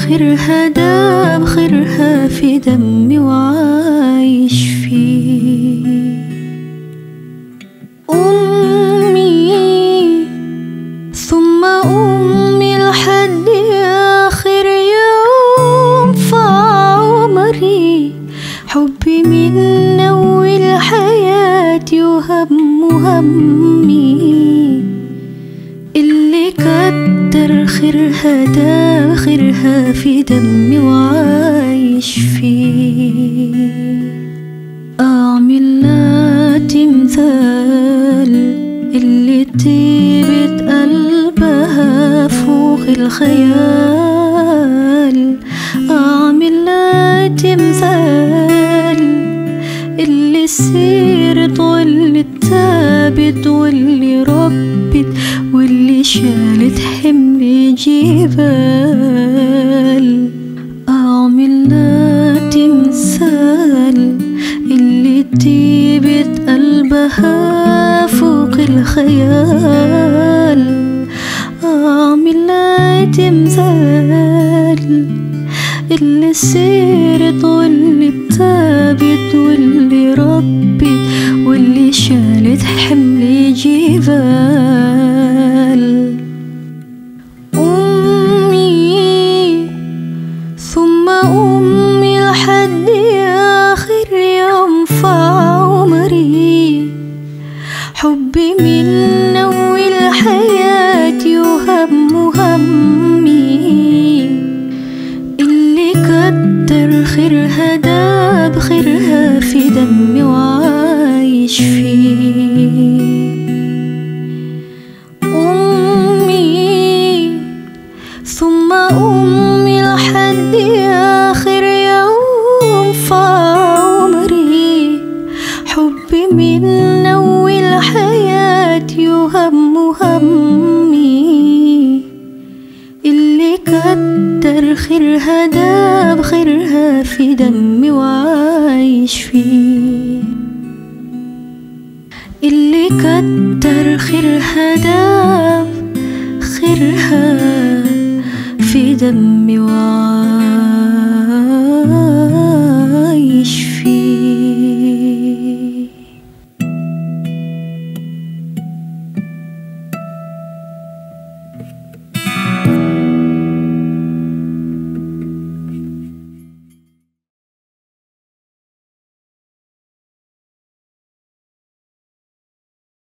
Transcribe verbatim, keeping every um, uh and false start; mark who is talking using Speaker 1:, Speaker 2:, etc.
Speaker 1: خيرها داب خيرها في دمي وعايش فيه. أمي ثم أمي لحد آخر يوم في عمري، حبي من أول حياتي وهم همي، اللي كتر خيرها ده خيرها في دمي وعايش فيه. أعمل لها تمثال اللي طيبة قلبها فوق الخيال، أعمل لها تمثال اللي سيرت واللي تابت واللي ربت واللي شالت حمل جبال. أعمل لها تمثال اللي طيبت قلبها فوق الخيال، أعمل لها تمثال اللي سيرت واللي تابت واللي ربت واللي شالت حمل جبال. أمي ثم أمي لحد آخر يوم في عمري، حبي من أول حياتي وهم همي، اللي كتر خيرها داب خيرها في دمي وعايش فيه. أمي ثم أمي لحد آخر يوم في عمري، حبي من أول حياتي وهم همي، اللي كتر خيرها داب خيرها في دمي وعايش فيه، اللي كتر خيرها داب خيرها في دمي وعايش